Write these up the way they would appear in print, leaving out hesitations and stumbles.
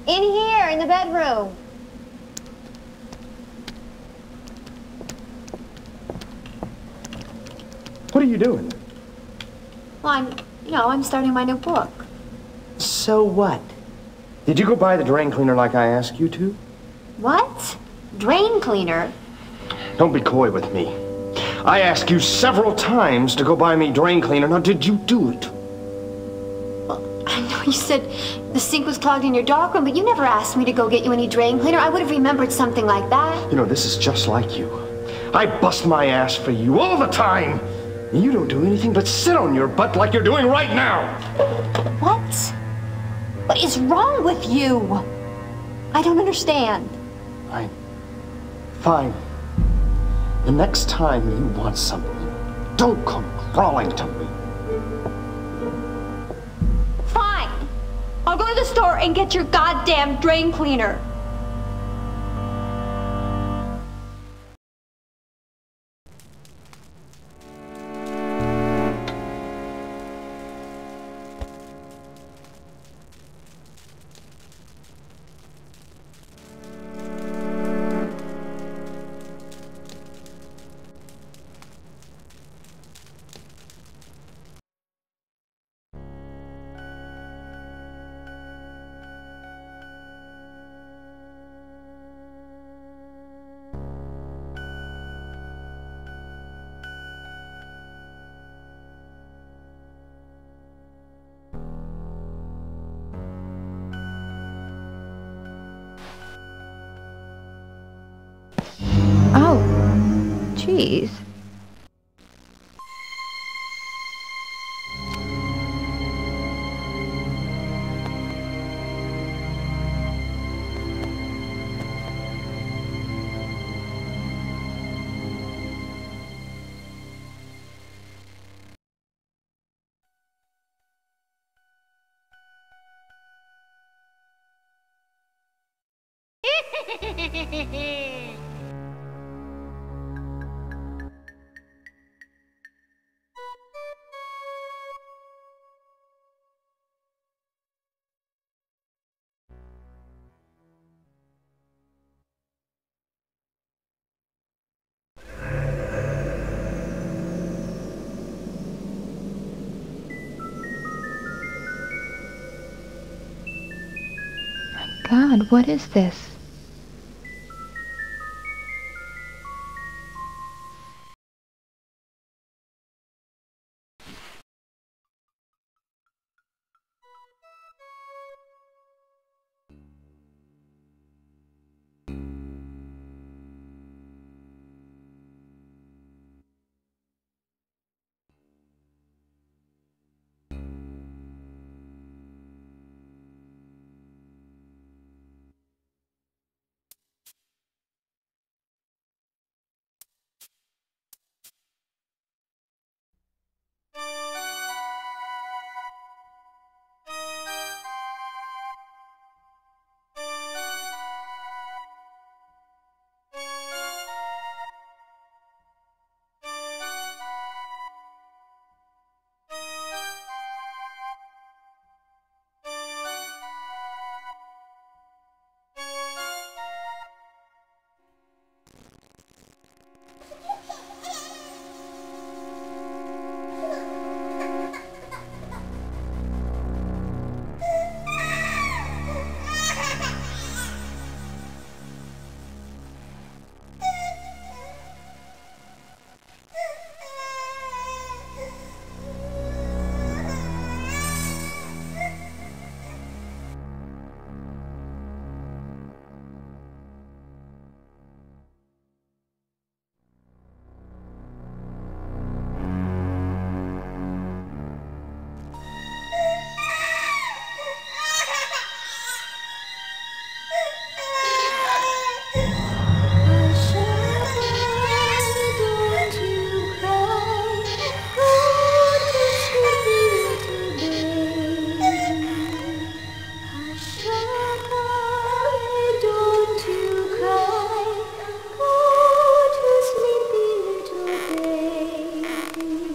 In here, in the bedroom. What are you doing? Well, I'm starting my new book. So what? Did you go buy the drain cleaner like I asked you to? What? Drain cleaner? Don't be coy with me. I asked you several times to go buy me drain cleaner. Now, did you do it? Well, I know you said the sink was clogged in your darkroom, but you never asked me to go get you any drain cleaner. I would have remembered something like that. You know, this is just like you. I bust my ass for you all the time. And you don't do anything but sit on your butt like you're doing right now. What? What is wrong with you? I don't understand. Fine. The next time you want something, don't come crawling to me. Fine. I'll go to the store and get your goddamn drain cleaner. Oh, geez. God, what is this?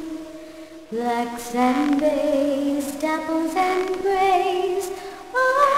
Blacks and bays, dapples and grays,